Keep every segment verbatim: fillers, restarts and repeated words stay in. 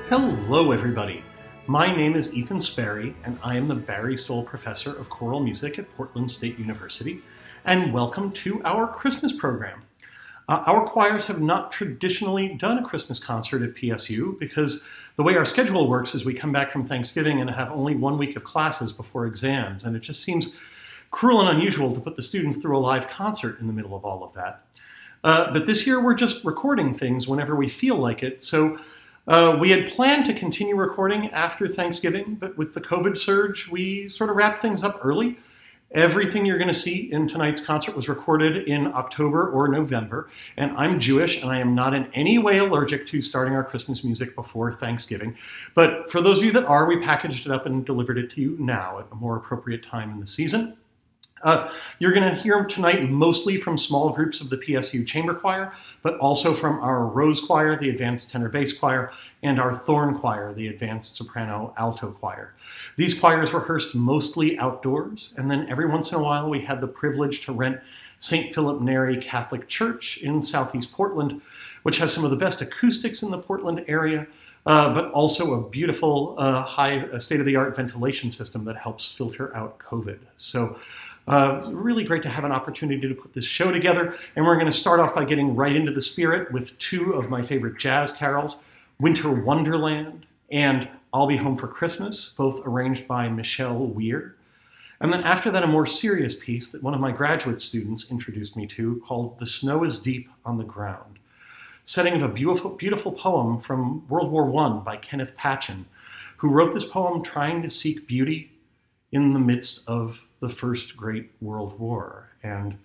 Hello everybody, my name is Ethan Sperry and I am the Barry Stoll Professor of Choral Music at Portland State University, and welcome to our Christmas program. Uh, our choirs have not traditionally done a Christmas concert at P S U because the way our schedule works is we come back from Thanksgiving and have only one week of classes before exams, and it just seems cruel and unusual to put the students through a live concert in the middle of all of that. Uh, but this year we're just recording things whenever we feel like it, so Uh, we had planned to continue recording after Thanksgiving, but with the COVID surge, we sort of wrapped things up early. Everything you're going to see in tonight's concert was recorded in October or November, and I'm Jewish, and I am not in any way allergic to starting our Christmas music before Thanksgiving. But for those of you that are, we packaged it up and delivered it to you now at a more appropriate time in the season. Uh, you're going to hear tonight mostly from small groups of the P S U Chamber Choir, but also from our Rose Choir, the Advanced Tenor Bass Choir, and our Thorn Choir, the Advanced Soprano Alto Choir. These choirs rehearsed mostly outdoors, and then every once in a while we had the privilege to rent Saint Philip Neri Catholic Church in Southeast Portland, which has some of the best acoustics in the Portland area, uh, but also a beautiful uh, high uh, state-of-the-art ventilation system that helps filter out COVID. So. Uh, really great to have an opportunity to put this show together, and we're going to start off by getting right into the spirit with two of my favorite jazz carols, Winter Wonderland and I'll Be Home for Christmas, both arranged by Michelle Weir. And then after that, a more serious piece that one of my graduate students introduced me to called The Snow is Deep on the Ground, setting of a beautiful, beautiful poem from World War One by Kenneth Patchen, who wrote this poem trying to seek beauty in the midst of the First Great World War. And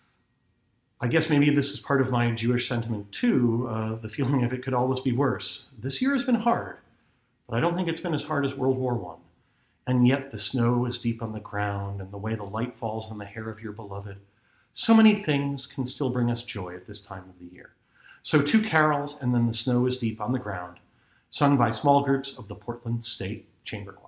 I guess maybe this is part of my Jewish sentiment too, uh, the feeling of it could always be worse. This year has been hard, but I don't think it's been as hard as World War One. And yet the snow is deep on the ground, and the way the light falls on the hair of your beloved. So many things can still bring us joy at this time of the year. So two carols, and then The Snow is Deep on the Ground, sung by small groups of the Portland State Chamber Choir.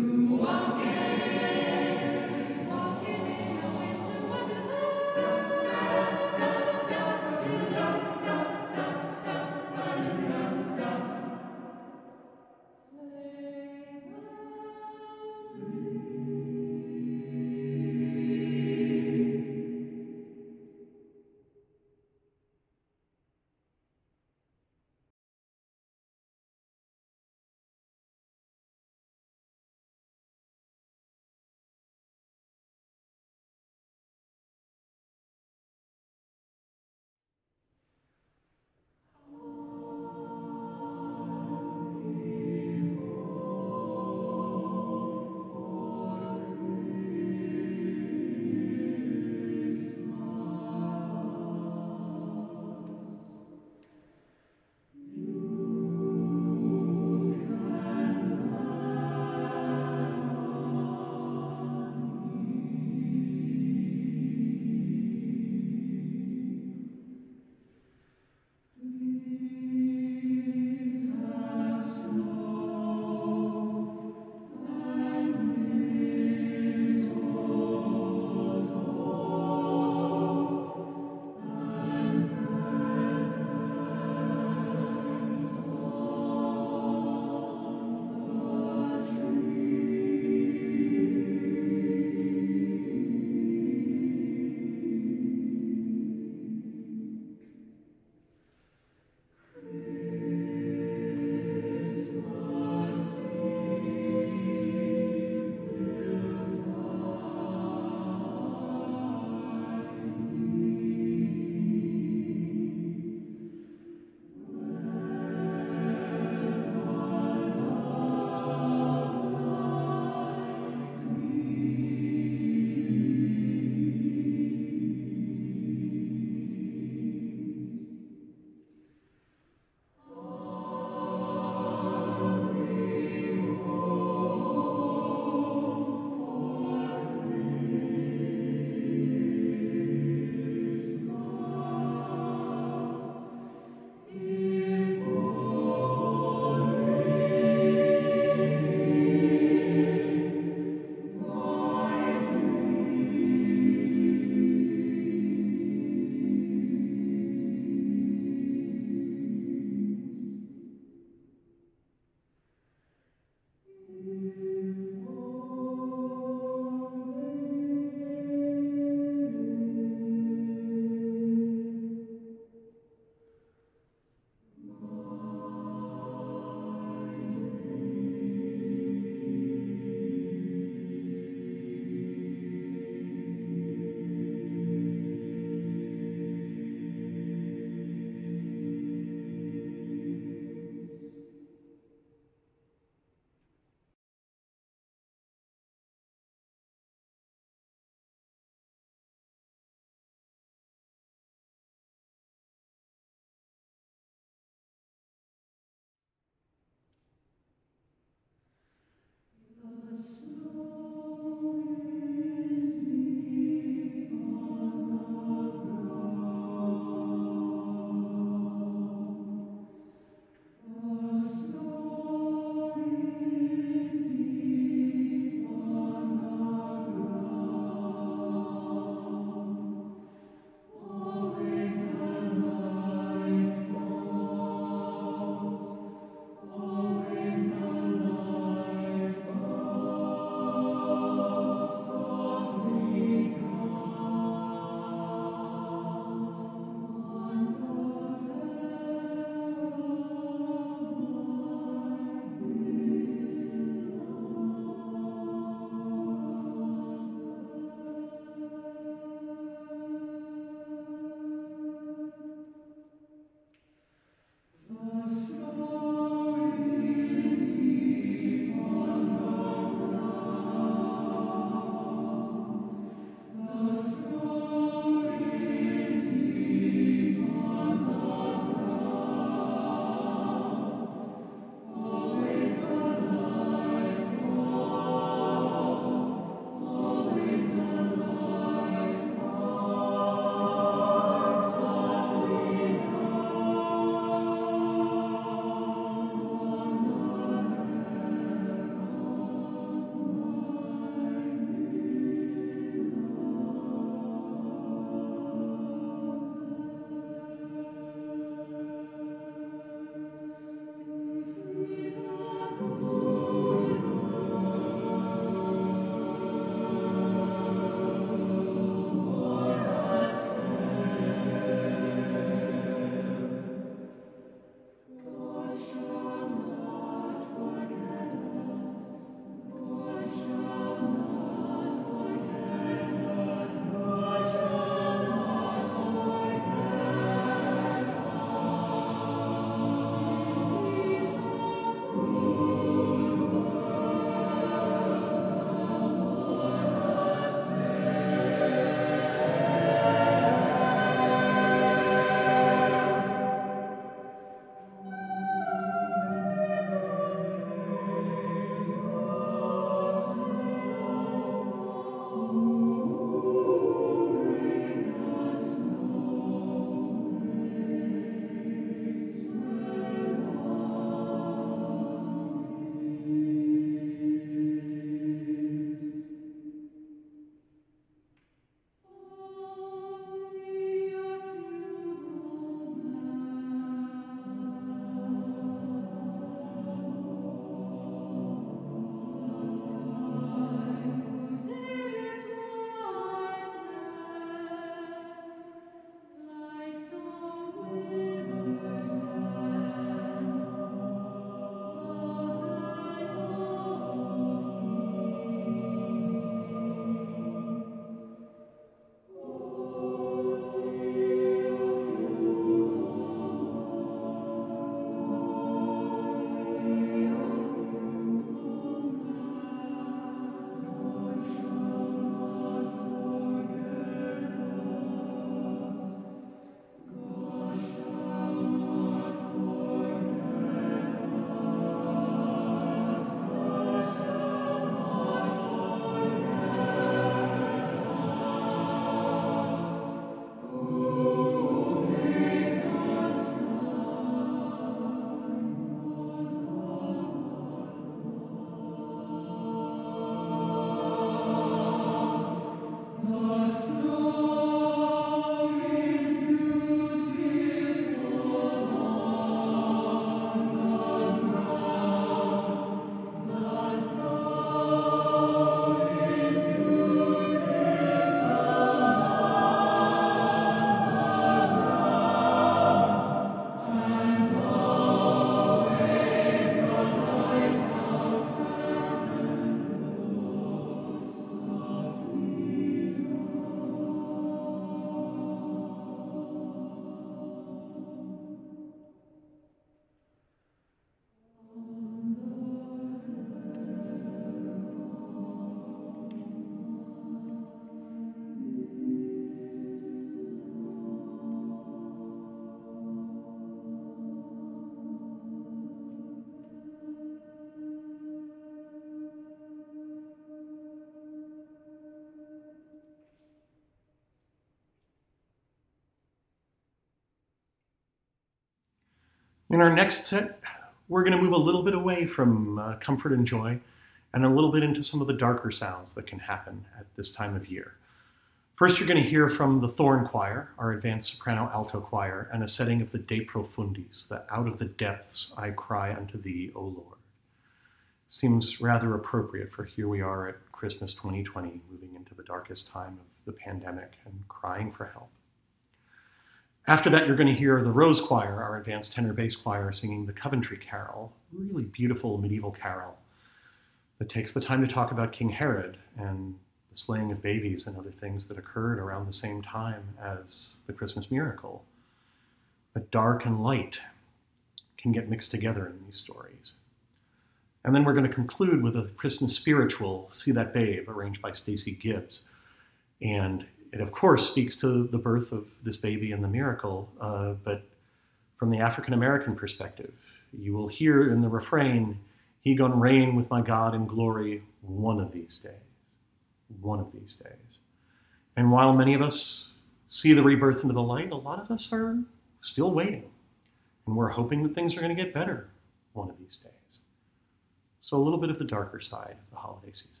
In our next set, we're going to move a little bit away from uh, comfort and joy and a little bit into some of the darker sounds that can happen at this time of year. First, you're going to hear from the Thorn Choir, our advanced soprano alto choir, and a setting of the De Profundis, the Out of the Depths I Cry Unto Thee, O Lord. Seems rather appropriate for here we are at Christmas twenty twenty, moving into the darkest time of the pandemic and crying for help. After that, you're going to hear the Rose Choir, our advanced tenor bass choir, singing the Coventry Carol, a really beautiful medieval carol that takes the time to talk about King Herod and the slaying of babies and other things that occurred around the same time as the Christmas miracle. But dark and light can get mixed together in these stories. And then we're going to conclude with a Christmas spiritual, See That Babe, arranged by Stacey Gibbs. And it, of course, speaks to the birth of this baby and the miracle, uh, but from the African-American perspective. You will hear in the refrain, He gonna reign with my God in glory one of these days. One of these days. And while many of us see the rebirth into the light, a lot of us are still waiting. And we're hoping that things are going to get better one of these days. So a little bit of the darker side of the holiday season.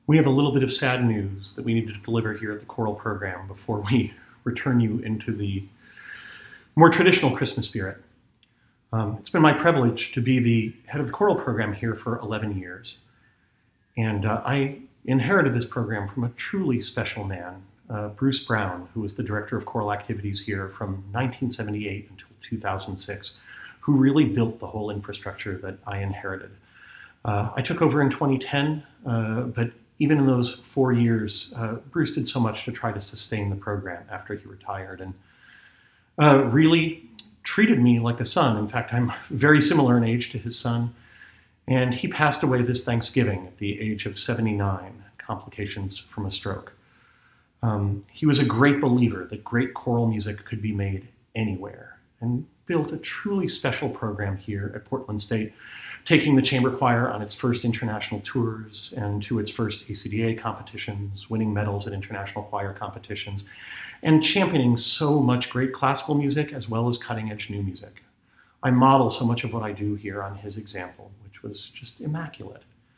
We have a little bit of sad news that we need to deliver here at the choral program before we return you into the more traditional Christmas spirit. Um, it's been my privilege to be the head of the choral program here for eleven years. And uh, I inherited this program from a truly special man, uh, Bruce Brown, who was the director of choral activities here from nineteen seventy-eight until two thousand six, who really built the whole infrastructure that I inherited. Uh, I took over in twenty ten, uh, but even in those four years, uh, Bruce did so much to try to sustain the program after he retired, and uh, really treated me like a son. In fact, I'm very similar in age to his son, and he passed away this Thanksgiving at the age of seventy-nine, complications from a stroke. Um, he was a great believer that great choral music could be made anywhere, and built a truly special program here at Portland State, taking the chamber choir on its first international tours and to its first A C D A competitions, winning medals at international choir competitions, and championing so much great classical music as well as cutting-edge new music. I model so much of what I do here on his example, which was just immaculate.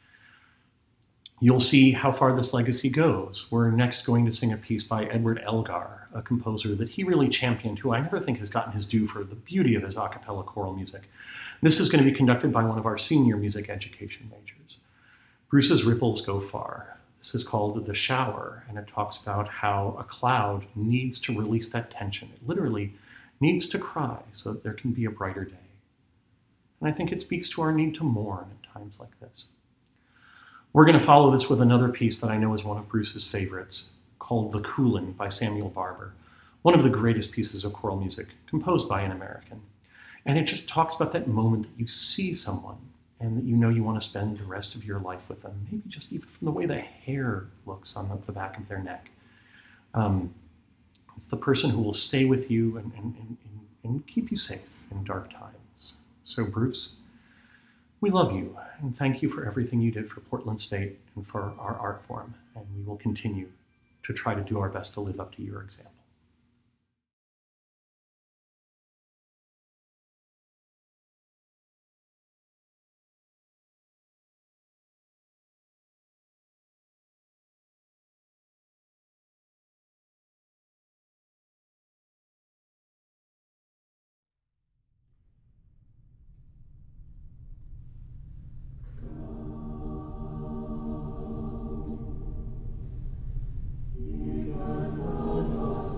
You'll see how far this legacy goes. We're next going to sing a piece by Edward Elgar, a composer that he really championed, who I never think has gotten his due for the beauty of his a cappella choral music. This is going to be conducted by one of our senior music education majors. Bruce's ripples go far. This is called The Shower, and it talks about how a cloud needs to release that tension. It literally needs to cry so that there can be a brighter day. And I think it speaks to our need to mourn at times like this. We're going to follow this with another piece that I know is one of Bruce's favorites, called The Coolin by Samuel Barber, one of the greatest pieces of choral music composed by an American. And it just talks about that moment that you see someone and that you know you want to spend the rest of your life with them, maybe just even from the way the hair looks on the, the back of their neck. Um, it's the person who will stay with you and, and, and, and keep you safe in dark times. So Bruce, we love you, and thank you for everything you did for Portland State and for our art form, and we will continue to try to do our best to live up to your example. Because thou dost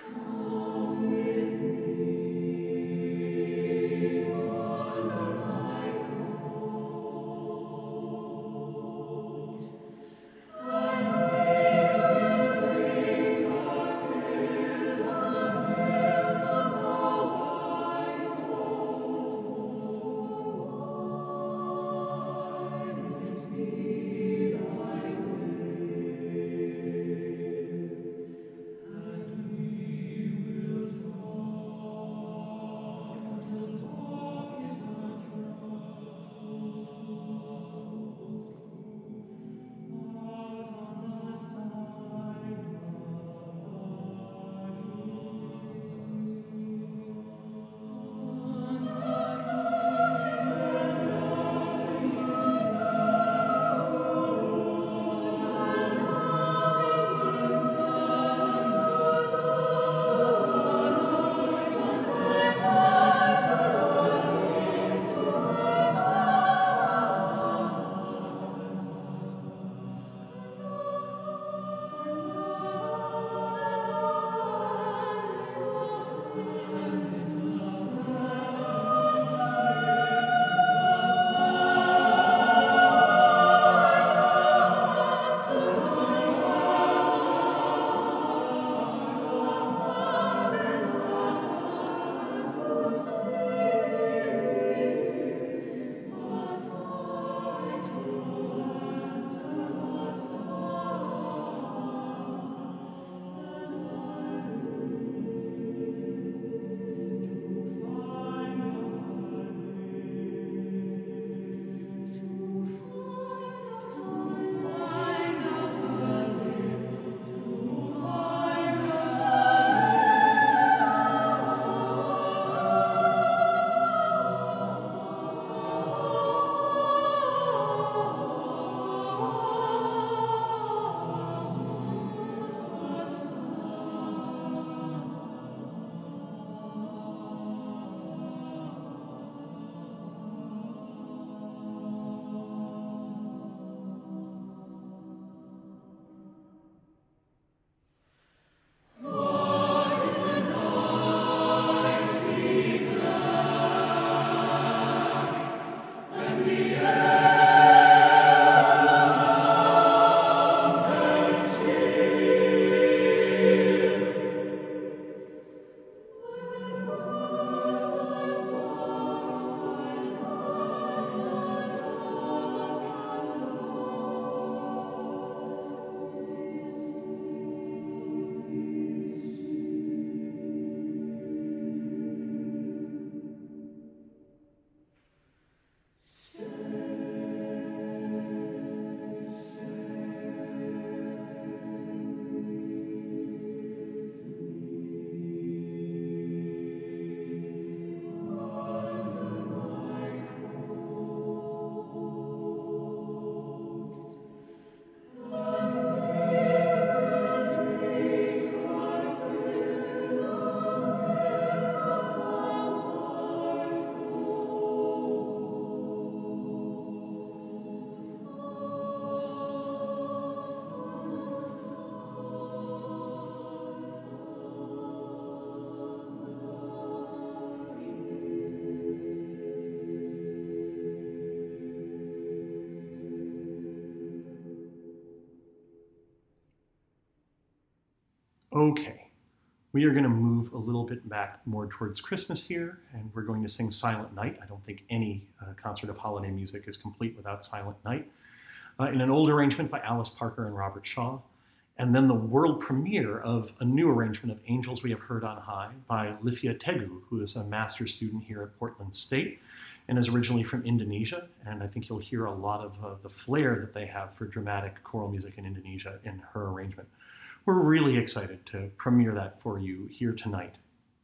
Okay, we are going to move a little bit back more towards Christmas here, and we're going to sing Silent Night. I don't think any uh, concert of holiday music is complete without Silent Night, uh, in an old arrangement by Alice Parker and Robert Shaw, and then the world premiere of a new arrangement of Angels We Have Heard on High by Lifia Tegu, who is a master's student here at Portland State and is originally from Indonesia, and I think you'll hear a lot of uh, the flair that they have for dramatic choral music in Indonesia in her arrangement. We're really excited to premiere that for you here tonight.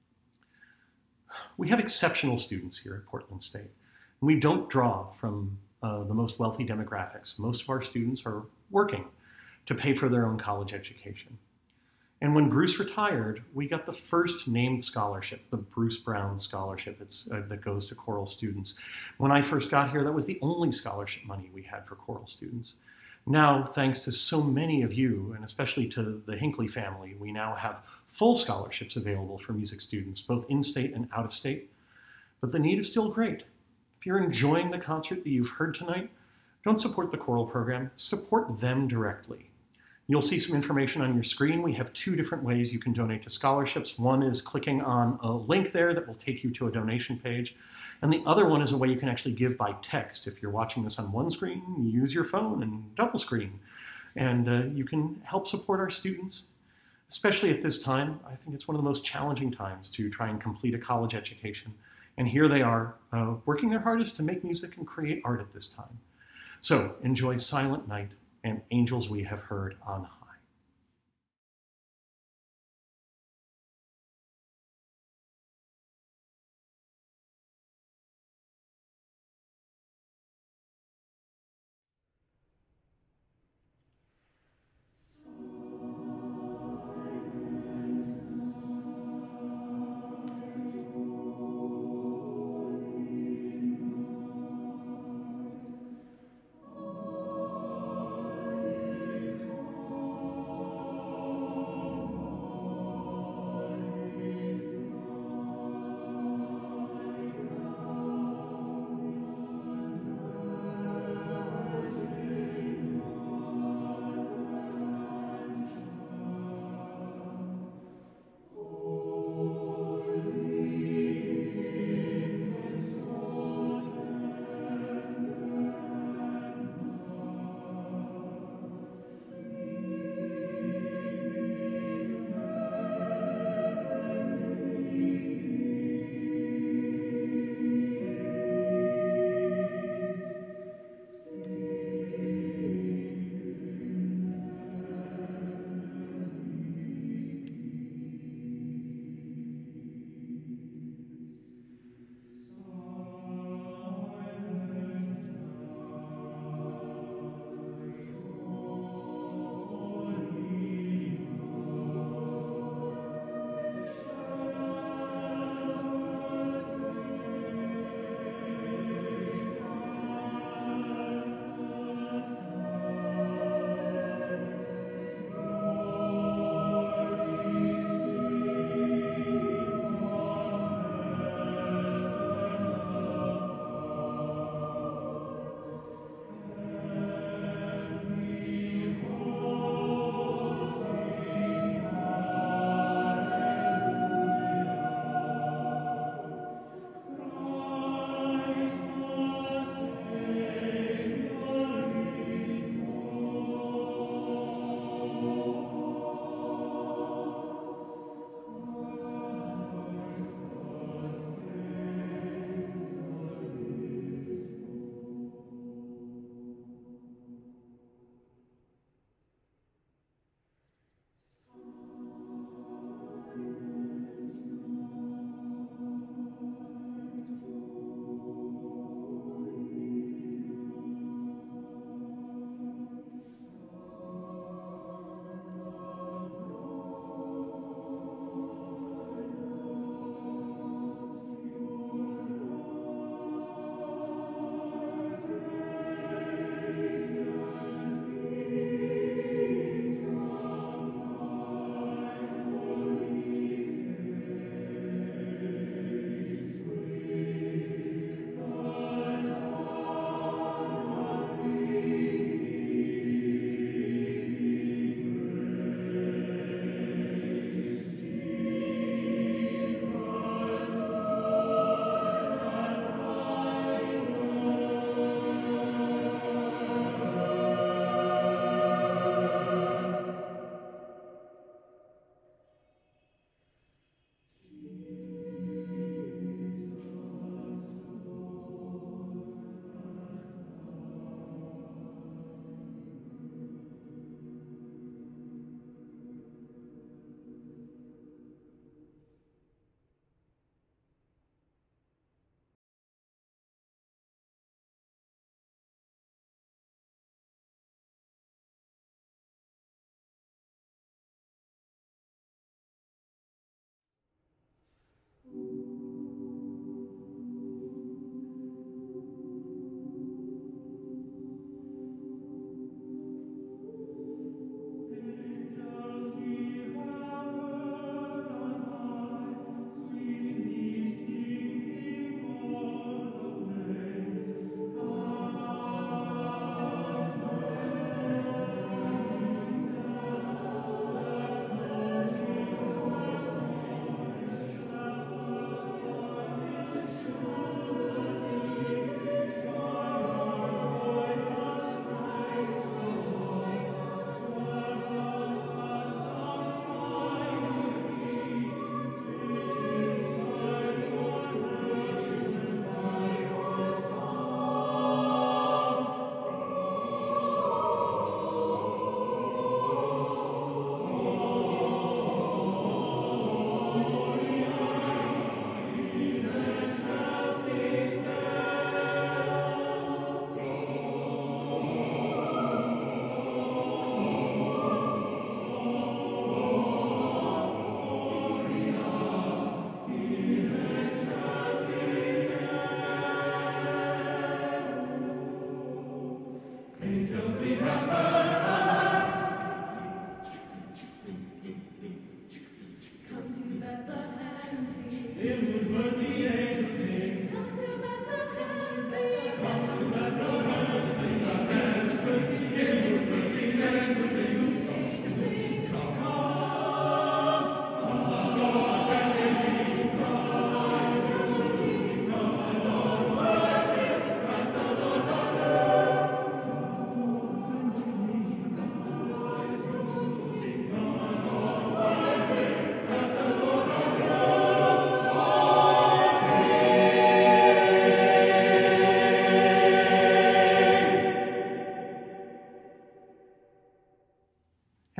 We have exceptional students here at Portland State. And we don't draw from uh, the most wealthy demographics. Most of our students are working to pay for their own college education. And when Bruce retired, we got the first named scholarship, the Bruce Brown Scholarship it's, uh, that goes to choral students. When I first got here, that was the only scholarship money we had for choral students. Now, thanks to so many of you, and especially to the Hinckley family, we now have full scholarships available for music students, both in-state and out-of-state. But the need is still great. If you're enjoying the concert that you've heard tonight, don't support the choral program, support them directly. You'll see some information on your screen. We have two different ways you can donate to scholarships. One is clicking on a link there that will take you to a donation page. And the other one is a way you can actually give by text. If you're watching this on one screen, use your phone and double screen. And uh, you can help support our students, especially at this time. I think it's one of the most challenging times to try and complete a college education. And here they are, uh, working their hardest to make music and create art at this time. So enjoy Silent Night and Angels We Have Heard on High.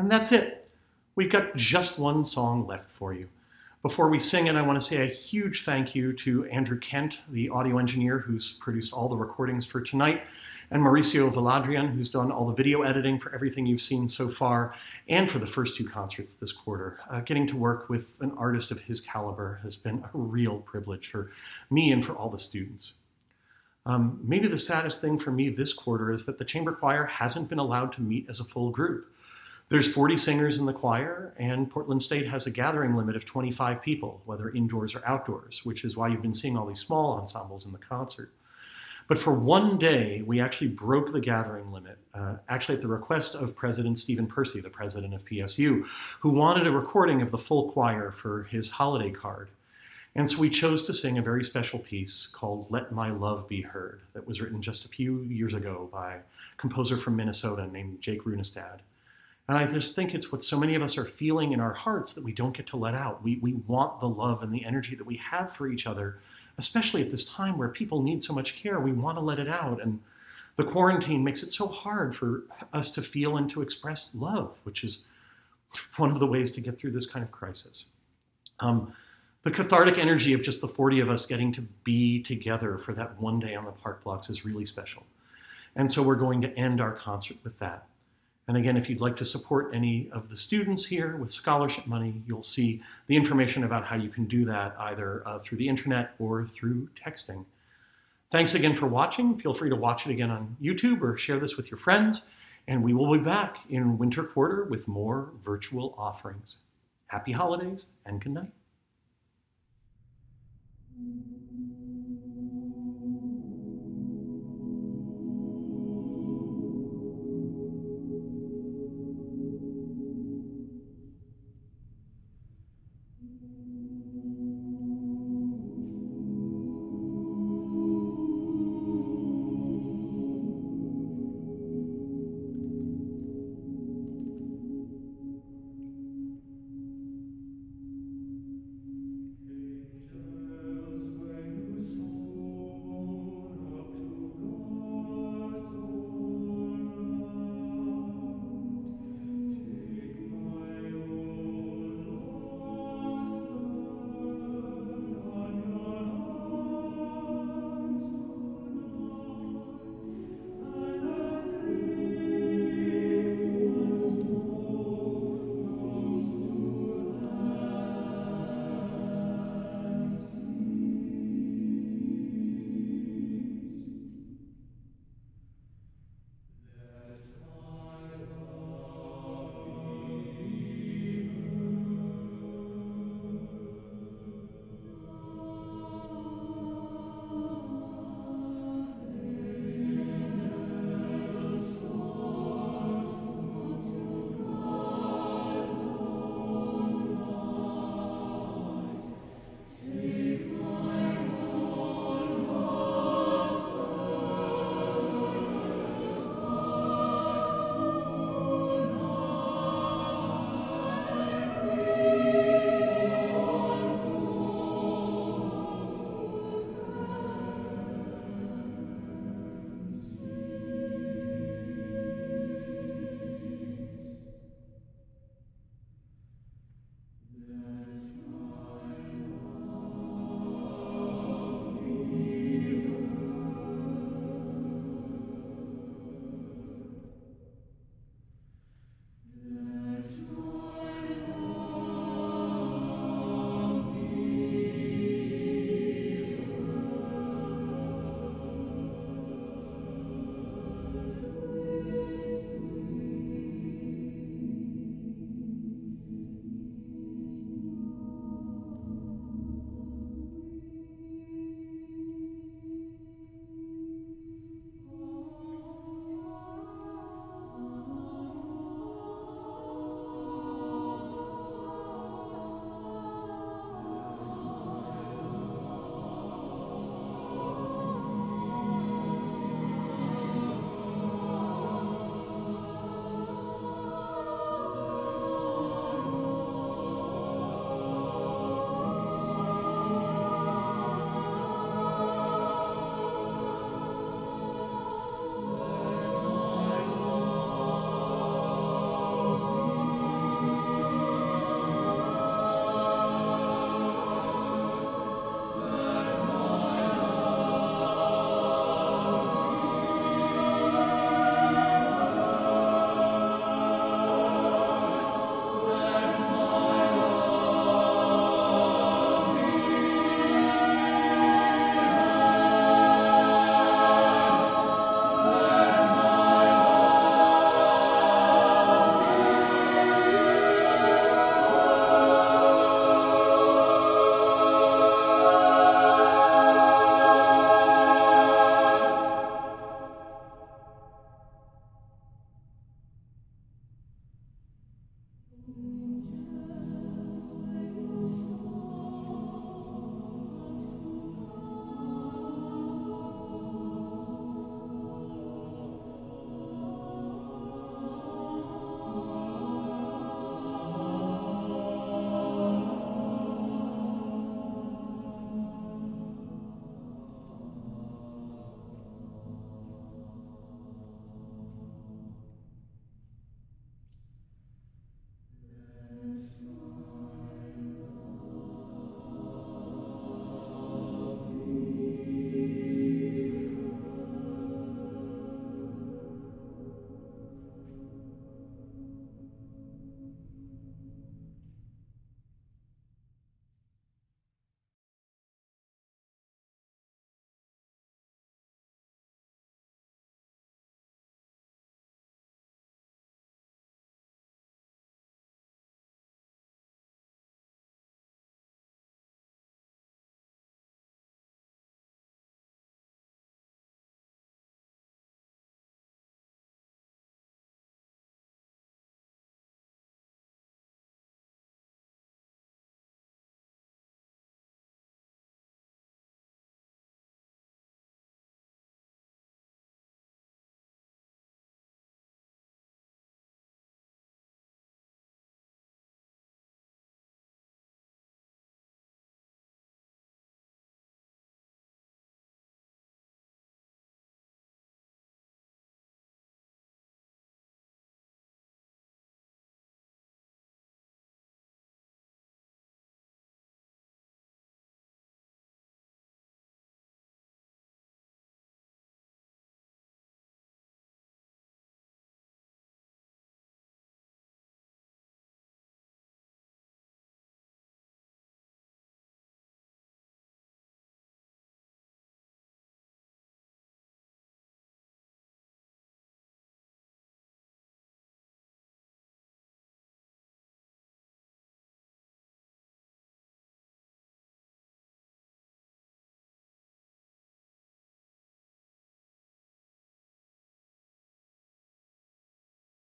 And that's it. We've got just one song left for you. Before we sing it, I want to say a huge thank you to Andrew Kent, the audio engineer who's produced all the recordings for tonight, and Mauricio Valadrian, who's done all the video editing for everything you've seen so far, and for the first two concerts this quarter. Uh, getting to work with an artist of his caliber has been a real privilege for me and for all the students. Um, maybe the saddest thing for me this quarter is that the chamber choir hasn't been allowed to meet as a full group. There's forty singers in the choir, and Portland State has a gathering limit of twenty-five people, whether indoors or outdoors, which is why you've been seeing all these small ensembles in the concert. But for one day, we actually broke the gathering limit, uh, actually at the request of President Stephen Percy, the president of P S U, who wanted a recording of the full choir for his holiday card. And so we chose to sing a very special piece called Let My Love Be Heard that was written just a few years ago by a composer from Minnesota named Jake Runestad. And I just think it's what so many of us are feeling in our hearts that we don't get to let out. We, we want the love and the energy that we have for each other, especially at this time where people need so much care. We want to let it out. And the quarantine makes it so hard for us to feel and to express love, which is one of the ways to get through this kind of crisis. Um, the cathartic energy of just the forty of us getting to be together for that one day on the park blocks is really special. And so we're going to end our concert with that. And again, if you'd like to support any of the students here with scholarship money, you'll see the information about how you can do that either uh, through the internet or through texting. Thanks again for watching. Feel free to watch it again on YouTube or share this with your friends. And we will be back in winter quarter with more virtual offerings. Happy holidays and good night.